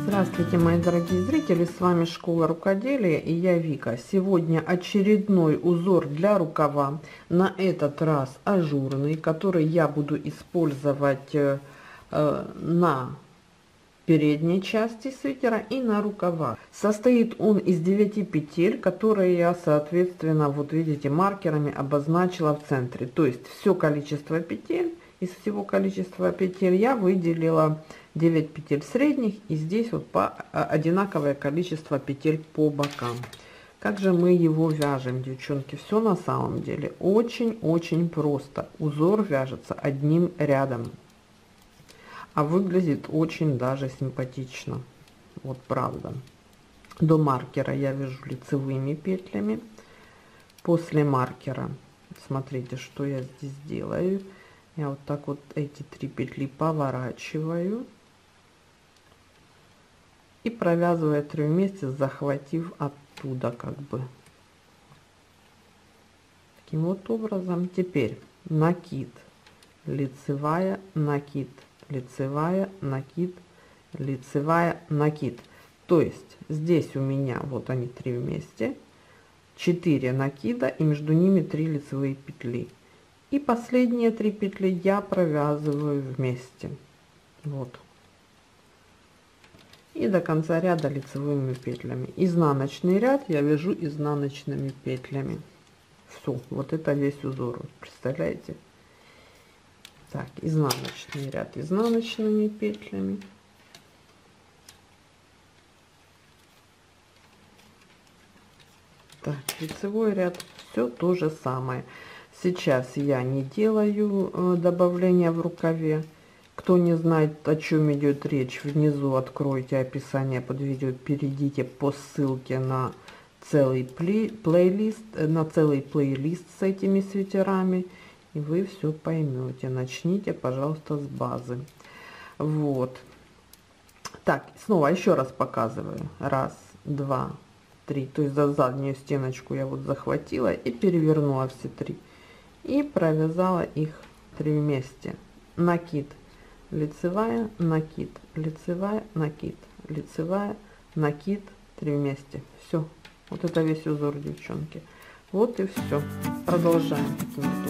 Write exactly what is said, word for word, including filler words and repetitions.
Здравствуйте, мои дорогие зрители, с вами Школа Рукоделия и я Вика. Сегодня очередной узор для рукава, на этот раз ажурный, который я буду использовать э, на передней части свитера и на рукава. Состоит он из девяти петель, которые я, соответственно, вот видите, маркерами обозначила в центре. То есть все количество петель, из всего количества петель я выделила девять петель средних, и здесь вот по одинаковое количество петель по бокам. Как же мы его вяжем, девчонки? Все на самом деле очень-очень просто. Узор вяжется одним рядом, а выглядит очень даже симпатично. Вот правда. До маркера я вяжу лицевыми петлями. После маркера, смотрите, что я здесь делаю. Я вот так вот эти три петли поворачиваю и провязываю три вместе, захватив оттуда как бы таким вот образом. Теперь накид, лицевая, накид, лицевая, накид, лицевая, накид. То есть здесь у меня вот они три вместе, четыре накида и между ними три лицевые петли. И последние три петли я провязываю вместе. Вот. И до конца ряда лицевыми петлями. Изнаночный ряд я вяжу изнаночными петлями. Все, вот это весь узор. Представляете? Так, изнаночный ряд изнаночными петлями. Так, лицевой ряд, все то же самое. Сейчас я не делаю э, добавления в рукаве. Кто не знает, о чем идет речь, внизу откройте описание под видео, перейдите по ссылке на целый плей, плейлист, на целый плейлист с этими свитерами, и вы все поймете. Начните, пожалуйста, с базы. Вот. Так, снова еще раз показываю. Раз, два, три. То есть за заднюю стеночку я вот захватила и перевернула все три. И провязала их три вместе. Накид, лицевая, накид, лицевая, накид, лицевая, накид, три вместе. Все. Вот это весь узор, девчонки. Вот и все. Продолжаем таким вот